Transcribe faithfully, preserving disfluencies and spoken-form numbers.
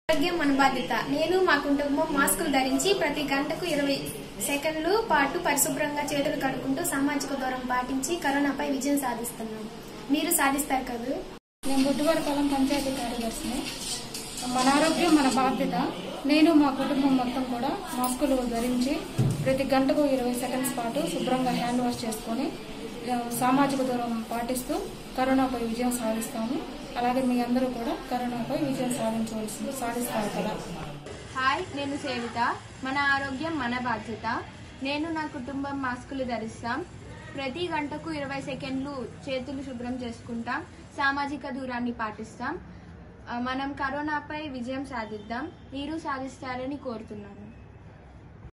ఆరోగ్యం మన బాధ్యత. నేను మా కుటుంబం మాస్కులు ధరించి ప్రతి గంటకు ఇరవై సెకండ్లు పాటు పరిశుభ్రంగా చేతులు కడుక్కుంటూ సామాజిక దూరం పాటించి కరోనాపై విజయం సాధిస్తున్నాం. మీరు సాధిస్తారు కదా. నేను బుడ్డువారిపాలెం పంచాయతీ కార్యదర్శిని. మన ఆరోగ్యం మన బాధ్యత. నేను మా కుటుంబం మొత్తం కూడా మాస్కులు ధరించి ప్రతి గంటకు ఇరవై సెకండ్స్ పాటు శుభ్రంగా హ్యాండ్ వాష్ చేసుకుని సామాజిక దూరం పాటిస్తూ కరోనాపై విజయం సాధిస్తాము. అలాగే మీ అందరూ కూడా కరోనాపై విజయం సాధించవలసి సాధిస్తారు కదా. హాయ్, నేను సేవిత. మన ఆరోగ్యం మన బాధ్యత. నేను నా కుటుంబం మాస్కులు ధరిస్తాం. ప్రతి గంటకు ఇరవై సెకండ్లు చేతులు శుభ్రం చేసుకుంటాం. సామాజిక దూరాన్ని పాటిస్తాం. మనం కరోనాపై విజయం సాధిద్దాం. మీరు సాధిస్తారని కోరుతున్నాను.